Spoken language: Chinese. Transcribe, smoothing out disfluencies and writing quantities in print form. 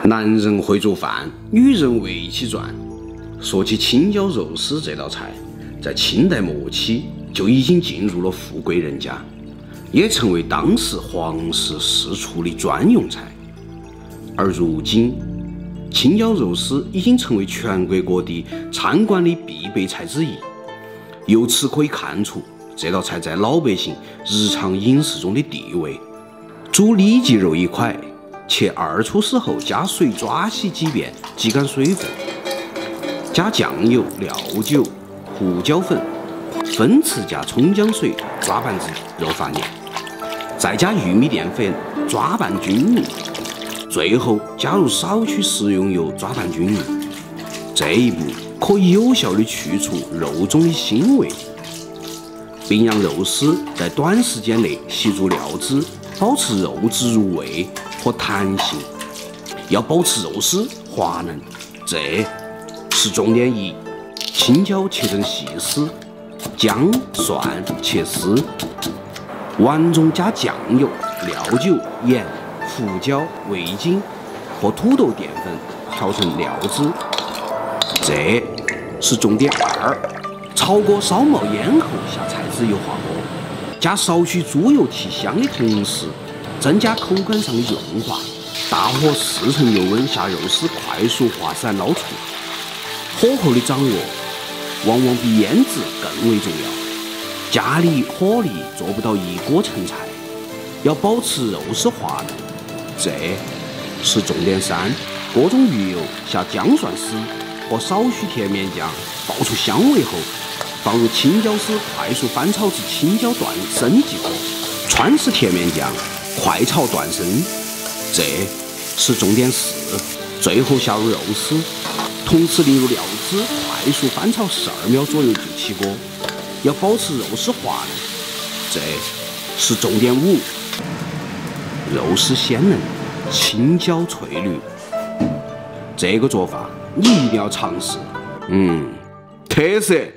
男人会做饭，女人围棋转。说起青椒肉丝这道菜，在清代末期就已经进入了富贵人家，也成为当时皇室私厨的专用菜。而如今，青椒肉丝已经成为全国各地餐馆的必备菜之一。由此可以看出，这道菜在老百姓日常饮食中的地位。煮里脊肉1块，切2出丝后，加水抓洗几遍，挤干水分，加酱油、料酒、胡椒粉，分次加葱姜水抓拌至肉发黏，再加玉米淀粉抓拌均匀，最后加入少许食用油抓拌均匀。这一步可以有效地去除肉中的腥味，并让肉丝在短时间内吸入料汁，保持肉质入味和弹性。要保持肉丝滑嫩，这是重点1：青椒切成细丝，姜蒜切丝，碗中加酱油、料酒、盐、胡椒、味精和土豆淀粉调成料汁。这是重点2：炒锅烧冒烟后下菜籽油滑锅，加少许猪油提香的同时，增加口感上的润滑。大火4成油温下肉丝，快速滑散捞出。火候的掌握往往比腌制更为重要。家里火力做不到一锅成菜，要保持肉丝滑嫩。这是重点3：锅中鱼油下姜蒜丝和少许甜面酱，爆出香味后，放入青椒丝，快速翻炒至青椒断生即可。川式甜面酱快炒断生。这是重点4：最后下入肉丝，同时淋入料汁，快速翻炒12秒左右就起锅，要保持肉丝滑嫩。这是重点5：肉丝鲜嫩，青椒翠绿。这个做法你一定要尝试，特色。